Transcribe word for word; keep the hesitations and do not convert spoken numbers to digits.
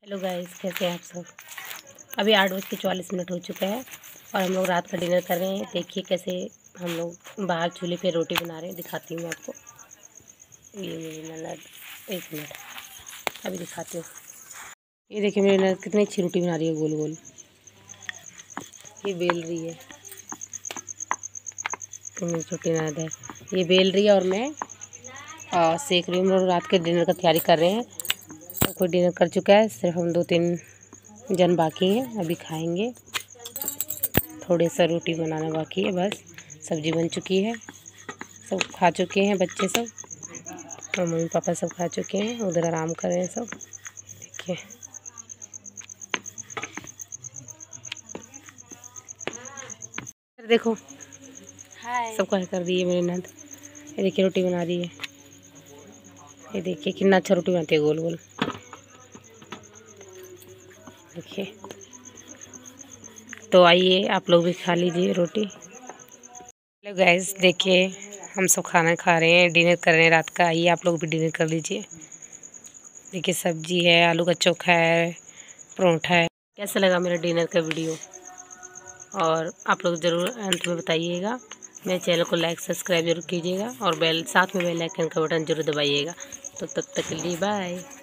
Hello guys, कैसे हैं आप सब। अभी आठ बज के चौवालीस मिनट हो चुका है और हम लोग रात का डिनर कर रहे हैं। देखिए कैसे हम लोग बाहर चूल्हे पे रोटी बना रहे हैं। दिखाती हूँ मैं आपको। ये मेरी ननद, एक मिनट अभी दिखाती हूँ। ये देखिए मेरी ननद कितनी अच्छी रोटी बना रही है, गोल गोल। ये बेल रही है, तो मेरी छोटी ननद है, ये बेल रही है और मैं आ, सेक रही हूँ। हम लोग रात के डिनर का तैयारी कर रहे हैं। कोई डिनर कर चुका है, सिर्फ हम दो तीन जन बाकी हैं, अभी खाएंगे। थोड़े सा रोटी बनाना बाकी है, बस सब्जी बन चुकी है। सब खा चुके हैं, बच्चे सब और मम्मी पापा सब खा चुके हैं। उधर आराम कर रहे हैं सब। देखिए देखो, सब कह कर दी है मेरी नंद। ये देखिए रोटी बना रही है। ये देखिए कितना अच्छा रोटी बनाती है, गोल गोल। देखिए, तो आइए आप लोग भी खा लीजिए रोटी। हेलो गाइस, देखिए हम सब खाना खा रहे हैं, डिनर कर रहे हैं रात का। आइए आप लोग भी डिनर कर लीजिए। देखिए सब्जी है, आलू का चोखा है, परोठा है। कैसा लगा मेरा डिनर का वीडियो, और आप लोग ज़रूर अंत में बताइएगा। मेरे चैनल को लाइक सब्सक्राइब जरूर कीजिएगा और बेल साथ में बेल आइकन का बटन जरूर दबाइएगा। तो तब तक के लिए बाय।